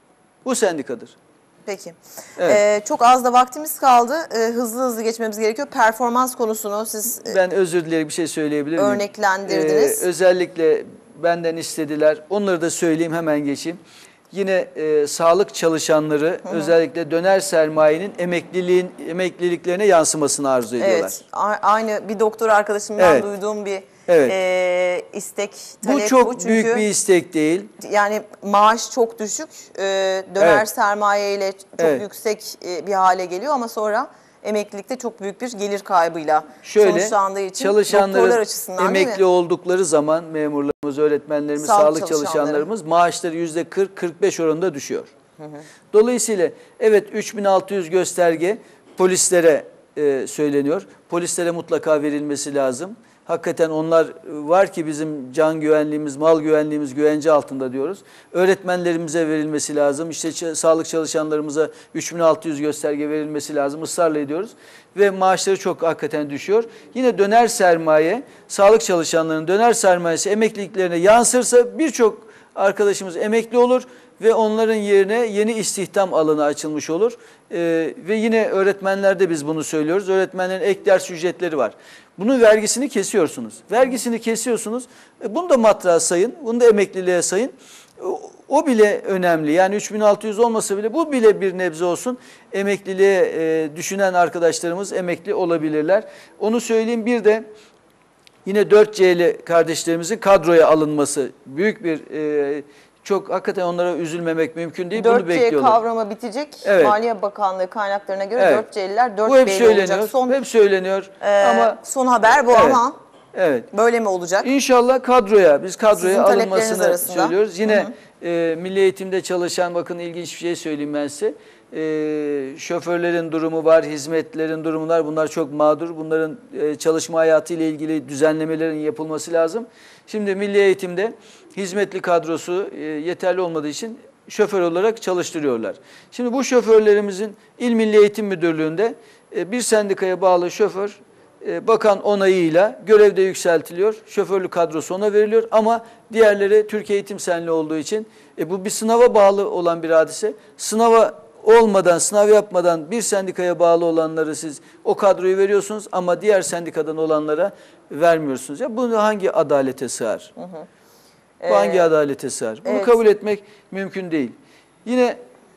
Bu sendikadır. Peki. Evet. Ee, çok az da vaktimiz kaldı. Ee, hızlı hızlı geçmemiz gerekiyor. Performans konusunu siz e, Ben özür dileyerek bir şey söyleyebilir miyim? örneklendirdiniz. Ee, özellikle benden istediler. Onları da söyleyeyim, hemen geçeyim. Yine e, sağlık çalışanları hı hı. özellikle döner sermayenin emekliliğin emekliliklerine yansımasını arzu ediyorlar. Evet. Aynı bir doktor arkadaşımdan evet. duyduğum bir evet. e, istek, talep bu. çok bu. Çünkü büyük bir istek değil. Yani maaş çok düşük. E, döner evet. sermaye ile çok evet. yüksek e, bir hale geliyor ama sonra emeklilikte çok büyük bir gelir kaybıyla Şöyle, sonuçlandığı için çalışanların açısından emekli oldukları zaman memurlarımız, öğretmenlerimiz, sağlık, sağlık çalışanlarımız maaşları yüzde kırk kırk beş oranında düşüyor. Hı hı. Dolayısıyla evet üç bin altı yüz gösterge polislere e, söyleniyor. Polislere mutlaka verilmesi lazım. Hakikaten onlar var ki bizim can güvenliğimiz, mal güvenliğimiz güvence altında diyoruz. Öğretmenlerimize verilmesi lazım. İşte sağlık çalışanlarımıza üç bin altı yüz gösterge verilmesi lazım. Israrla ediyoruz. Ve maaşları çok hakikaten düşüyor. Yine döner sermaye, sağlık çalışanlarının döner sermayesi emekliliklerine yansırsa birçok arkadaşımız emekli olur ve onların yerine yeni istihdam alanı açılmış olur. Ee, ve yine öğretmenlerde biz bunu söylüyoruz. Öğretmenlerin ek ders ücretleri var. Bunun vergisini kesiyorsunuz. Vergisini kesiyorsunuz. E, bunu da matrağa sayın. Bunu da emekliliğe sayın. O, o bile önemli. Yani üç bin altı yüz olmasa bile bu bile bir nebze olsun. Emekliliğe e, düşünen arkadaşlarımız emekli olabilirler. Onu söyleyeyim. Bir de yine dört C'li kardeşlerimizin kadroya alınması büyük bir e, çok hakikaten onlara üzülmemek mümkün değil. Bunu bekliyorlar. dört C kavramı bitecek. Evet. Maliye Bakanlığı kaynaklarına göre evet. dört C'liler dört Bu hep B'li söyleniyor. olacak. Son, hep söyleniyor. E, ama son haber bu evet. ama evet. böyle mi olacak? İnşallah kadroya, biz kadroya Sizin alınmasını söylüyoruz. Yine hı hı. E, milli eğitimde çalışan, bakın ilginç bir şey söyleyeyim ben size. E, şoförlerin durumu var, hizmetlerin durumu var. Bunlar çok mağdur. Bunların e, çalışma hayatı ile ilgili düzenlemelerin yapılması lazım. Şimdi milli eğitimde hizmetli kadrosu e, yeterli olmadığı için şoför olarak çalıştırıyorlar. Şimdi bu şoförlerimizin İl Milli Eğitim Müdürlüğü'nde e, bir sendikaya bağlı şoför e, bakan onayıyla görevde yükseltiliyor. Şoförlük kadrosu ona veriliyor ama diğerleri Türkiye Eğitim Senliği olduğu için e, bu bir sınava bağlı olan bir hadise. Sınava olmadan, sınav yapmadan bir sendikaya bağlı olanları siz o kadroyu veriyorsunuz ama diğer sendikadan olanlara vermiyorsunuz. Ya bu hangi adalete sığar? Hı hı. Bu ee, hangi adalete sığar? Bunu evet. kabul etmek mümkün değil. Yine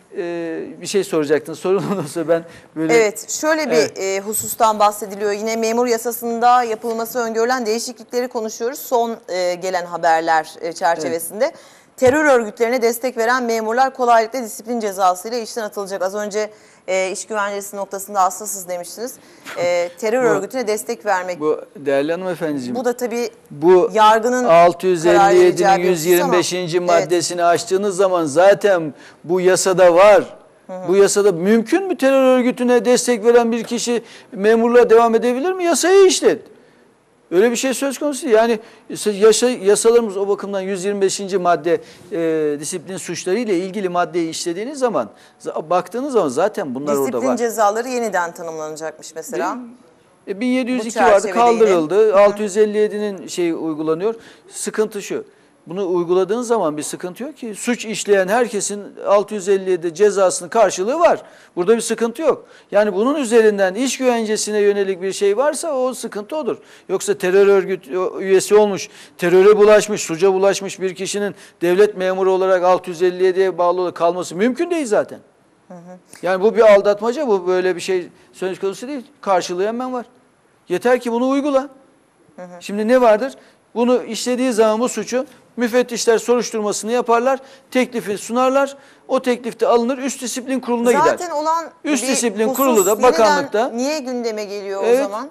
e, bir şey soracaktın. Sorun olursa ben böyle... Evet, şöyle bir evet. E, husustan bahsediliyor. Yine memur yasasında yapılması öngörülen değişiklikleri konuşuyoruz. Son e, gelen haberler e, çerçevesinde. Evet. Terör örgütlerine destek veren memurlar kolaylıkla disiplin cezasıyla işten atılacak. Az önce e, iş güvencesi noktasında hassasız demiştiniz. E, terör bu, örgütüne destek vermek. Bu değerli hanımefendiciğim. Bu da tabii bu yargının altı yüz elli yedinin yüz yirmi beşinci ama, maddesini evet. açtığınız zaman zaten bu yasada var. Hı hı. Bu yasada mümkün mü terör örgütüne destek veren bir kişi memurluğa devam edebilir mi? Yasayı işlet. Öyle bir şey söz konusu. Yani yasa, yasalarımız o bakımdan yüz yirmi beşinci madde e, disiplin suçları ile ilgili maddeyi işlediğiniz zaman, baktığınız zaman zaten bunlar disiplin orada var. Disiplin cezaları yeniden tanımlanacakmış mesela. E, bin yedi yüz iki vardı, kaldırıldı. Yine. altı yüz elli yedinin şeyi uygulanıyor. Sıkıntı şu. Bunu uyguladığın zaman bir sıkıntı yok ki. Suç işleyen herkesin altı yüz elli yedi cezasının karşılığı var. Burada bir sıkıntı yok. Yani bunun üzerinden iş güvencesine yönelik bir şey varsa o sıkıntı odur. Yoksa terör örgüt üyesi olmuş, teröre bulaşmış, suça bulaşmış bir kişinin devlet memuru olarak altı yüz elli yediye bağlı kalması mümkün değil zaten. Hı hı. Yani bu bir aldatmaca, bu böyle bir şey söz konusu değil. Karşılığı hemen var. Yeter ki bunu uygula. Hı hı. Şimdi ne vardır? Bunu işlediği zaman bu suçu müfettişler soruşturmasını yaparlar, teklifi sunarlar, o teklifte alınır, üst disiplin kuruluna Zaten gider. Zaten olan üst disiplin kurulu da bakanlıkta. Niye gündeme geliyor evet, o zaman?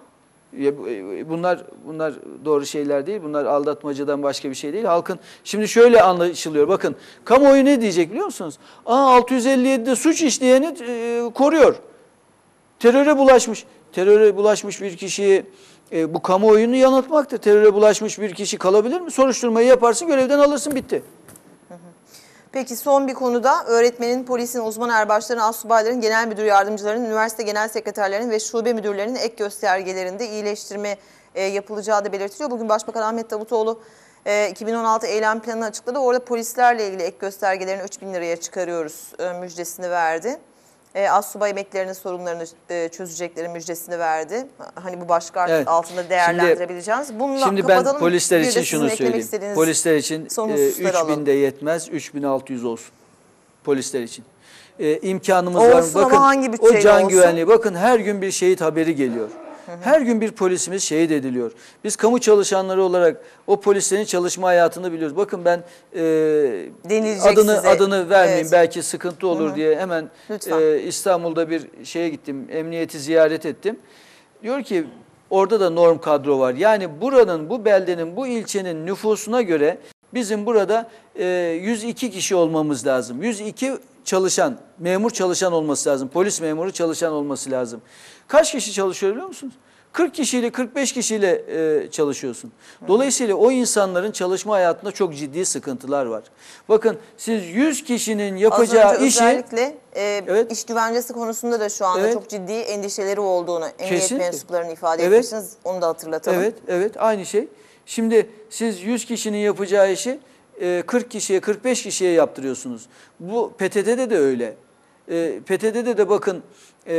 Bunlar bunlar doğru şeyler değil, bunlar aldatmacadan başka bir şey değil. Halkın şimdi şöyle anlaşılıyor, bakın kamuoyu ne diyecek biliyor musunuz? Aa, altı yüz elli yedide suç işleyeni e, koruyor, teröre bulaşmış, teröre bulaşmış bir kişiyi E, bu kamuoyunu yanıltmaktır. Teröre bulaşmış bir kişi kalabilir mi? Soruşturmayı yaparsın, görevden alırsın, bitti. Peki son bir konuda öğretmenin, polisin, uzman erbaşların, astsubayların, genel müdür yardımcılarının, üniversite genel sekreterlerinin ve şube müdürlerinin ek göstergelerinde iyileştirme e, yapılacağı da belirtiliyor. Bugün Başbakan Ahmet Davutoğlu e, iki bin on altı eylem planını açıkladı. Orada polislerle ilgili ek göstergelerini üç bin liraya çıkarıyoruz e, müjdesini verdi. E, Astsubay emeklilerinin sorunlarını e, çözecekleri müjdesini verdi. Hani bu başka artık Evet. altında değerlendirebileceğiniz. Bununla Şimdi ben kapatalım. polisler Bir de için sizin şunu eklemek söyleyeyim. istediğiniz Polisler için son e, hususları üç alalım. bin de yetmez, üç bin altı yüz olsun. Polisler için. E, imkanımız Olsun var mı? ama Bakın hangi o bütçeyle can olsun? güvenliği. Bakın her gün bir şehit haberi geliyor. Her gün bir polisimiz şehit ediliyor. Biz kamu çalışanları olarak o polislerin çalışma hayatını biliyoruz. Bakın ben e, Denilecek adını size. adını vermeyeyim, Evet. belki sıkıntı olur Hı hı. diye hemen Lütfen. e, İstanbul'da bir şeye gittim, emniyeti ziyaret ettim. Diyor ki orada da norm kadro var. Yani buranın, bu beldenin, bu ilçenin nüfusuna göre bizim burada e, yüz iki kişi olmamız lazım. yüz iki çalışan, memur çalışan olması lazım. Polis memuru çalışan olması lazım. Kaç kişi çalışıyor biliyor musunuz? kırk kişiyle, kırk beş kişiyle e, çalışıyorsun. Dolayısıyla o insanların çalışma hayatında çok ciddi sıkıntılar var. Bakın siz yüz kişinin yapacağı Az önce işi... özellikle e, Evet. iş güvencesi konusunda da şu anda Evet. çok ciddi endişeleri olduğunu emniyet Kesinlikle. mensuplarının ifade Evet. etmişsiniz. Onu da hatırlatalım. Evet, evet aynı şey. Şimdi siz yüz kişinin yapacağı işi e, kırk kişiye, kırk beş kişiye yaptırıyorsunuz. Bu P T T'de de öyle. E, P T T'de de bakın e,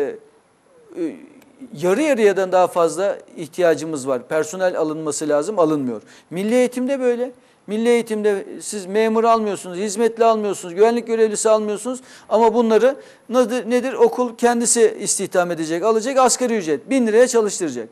e, yarı yarıyadan daha fazla ihtiyacımız var. Personel alınması lazım, alınmıyor. Milli eğitimde böyle. Milli eğitimde siz memur almıyorsunuz, hizmetli almıyorsunuz, güvenlik görevlisi almıyorsunuz ama bunları nedir, nedir? Okul kendisi istihdam edecek, alacak asgari ücret. Bin liraya çalıştıracak.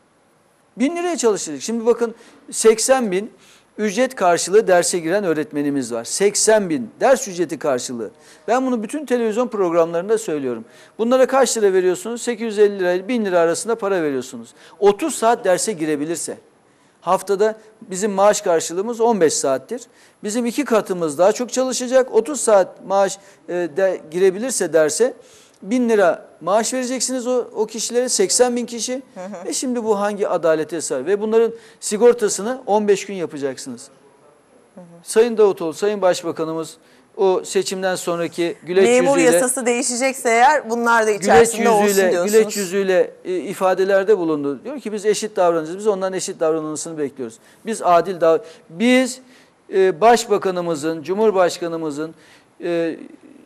Bin liraya çalıştıracak. Şimdi bakın seksen bin ücret karşılığı derse giren öğretmenimiz var. seksen bin ders ücreti karşılığı. Ben bunu bütün televizyon programlarında söylüyorum. Bunlara kaç lira veriyorsunuz? sekiz yüz elli lira ile bin lira arasında para veriyorsunuz. otuz saat derse girebilirse. Haftada bizim maaş karşılığımız on beş saattir. Bizim iki katımız daha çok çalışacak. otuz saat maaş e, de, girebilirse derse bin lira maaş vereceksiniz o, o kişilere, seksen bin kişi. Hı hı. E şimdi bu hangi adalete sığar? Ve bunların sigortasını on beş gün yapacaksınız. Hı hı. Sayın Davutoğlu, Sayın Başbakanımız o seçimden sonraki güleç Memur yüzüyle... yasası değişecekse eğer bunlar da içerisinde güleç olsun yüzüyle, diyorsunuz. güleç yüzüyle e, ifadelerde bulundu. Diyor ki biz eşit davranacağız. Biz ondan eşit davranılmasını bekliyoruz. Biz adil dav Biz e, Başbakanımızın, Cumhurbaşkanımızın e,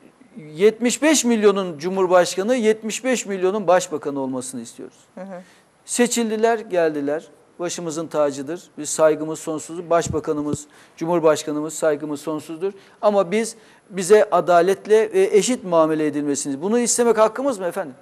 yetmiş beş milyonun Cumhurbaşkanı, yetmiş beş milyonun Başbakanı olmasını istiyoruz. Hı hı. Seçildiler, geldiler. Başımızın tacıdır. Biz saygımız sonsuzdur. Başbakanımız, Cumhurbaşkanımız saygımız sonsuzdur. Ama biz bize adaletle ve eşit muamele edilmesini. Bunu istemek hakkımız mı efendim?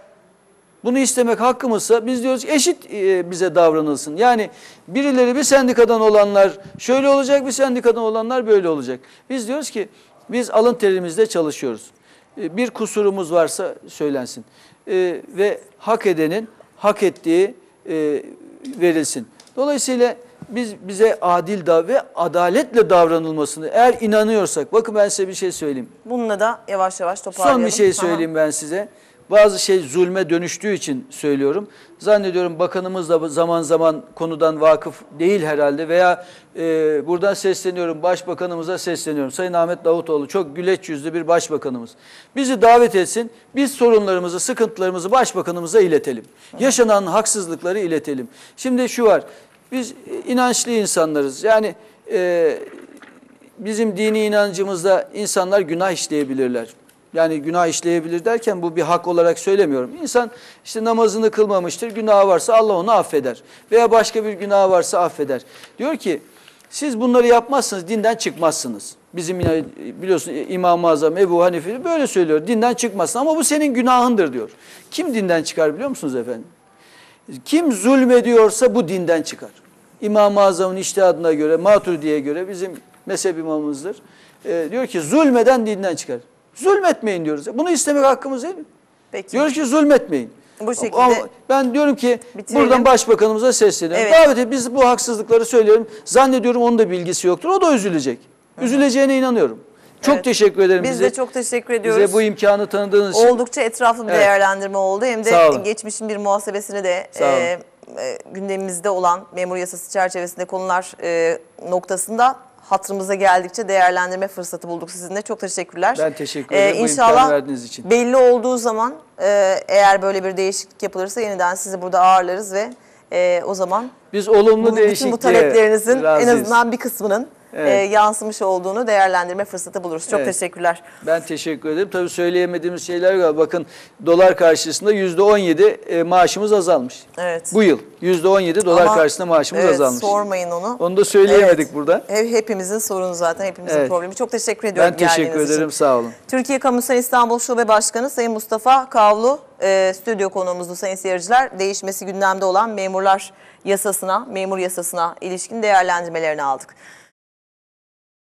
Bunu istemek hakkımızsa biz diyoruz ki eşit bize davranılsın. Yani birileri bir sendikadan olanlar şöyle olacak, bir sendikadan olanlar böyle olacak. Biz diyoruz ki biz alın terimizle çalışıyoruz. Bir kusurumuz varsa söylensin. Ve hak edenin hak ettiği verilsin. Dolayısıyla biz bize adil da ve adaletle davranılmasını eğer inanıyorsak, bakın ben size bir şey söyleyeyim. Bununla da yavaş yavaş toparlayalım. Son bir şey söyleyeyim Aha. ben size. Bazı şey zulme dönüştüğü için söylüyorum. Zannediyorum bakanımız da zaman zaman konudan vakıf değil herhalde veya e, buradan sesleniyorum, başbakanımıza sesleniyorum. Sayın Ahmet Davutoğlu çok güleç yüzlü bir başbakanımız. Bizi davet etsin, biz sorunlarımızı, sıkıntılarımızı başbakanımıza iletelim. Yaşanan haksızlıkları iletelim. Şimdi şu var, biz inançlı insanlarız. Yani e, bizim dini inancımızda insanlar günah işleyebilirler. Yani günah işleyebilir derken bu bir hak olarak söylemiyorum. İnsan işte namazını kılmamıştır, günahı varsa Allah onu affeder. Veya başka bir günahı varsa affeder. Diyor ki siz bunları yapmazsanız dinden çıkmazsınız. Bizim biliyorsun İmam-ı Azam Ebu Hanife böyle söylüyor. Dinden çıkmazsın ama bu senin günahındır diyor. Kim dinden çıkar biliyor musunuz efendim? Kim zulmediyorsa bu dinden çıkar. İmam-ı Azam'ın içtihadına göre, Maturidi'ye göre bizim mezhep imamımızdır. E, diyor ki zulmeden dinden çıkar. Zulmetmeyin diyoruz. Bunu istemek hakkımız değil mi? Peki. Diyoruz ki zulmetmeyin. Bu şekilde Ama ben diyorum ki bitirelim. Buradan başbakanımıza sesleniyorum. Evet. Davet et, biz bu haksızlıkları söylüyorum. Zannediyorum onun da bilgisi yoktur. O da üzülecek. Hı-hı. Üzüleceğine inanıyorum. Çok evet. teşekkür ederim Biz bize. de çok teşekkür ediyoruz. Bize bu imkanı tanıdığınız için. Oldukça etraflı bir evet. değerlendirme oldu. Hem de geçmişin bir muhasebesini de e, e, gündemimizde olan memur yasası çerçevesinde konular e, noktasında hatırımıza geldikçe değerlendirme fırsatı bulduk sizinle. Çok teşekkürler. Ben teşekkür ederim bu İnşallah imkanı verdiğiniz için. belli olduğu zaman e, eğer böyle bir değişiklik yapılırsa yeniden sizi burada ağırlarız ve e, o zaman Biz olumlu bu, değişikliğe bütün bu taleplerinizin en razıyız. azından bir kısmının Evet. e, yansımış olduğunu değerlendirme fırsatı buluruz. Çok Evet. teşekkürler. Ben teşekkür ederim. Tabii söyleyemediğimiz şeyler var. Bakın dolar karşısında yüzde on yedi e, maaşımız azalmış. Evet. Bu yıl yüzde on yedi dolar Ama, karşısında maaşımız evet, azalmış. sormayın onu. Onu da söyleyemedik Evet. burada. Hep, hepimizin sorunu zaten, hepimizin Evet. problemi. Çok teşekkür ediyorum Ben teşekkür geldiğiniz ederim. için. Sağ olun. Türkiye Kamusen İstanbul Şube Başkanı Sayın Mustafa Kavlu e, stüdyo konuğumuzdu sayın seyirciler. Değişmesi gündemde olan memurlar yasasına, memur yasasına ilişkin değerlendirmelerini aldık.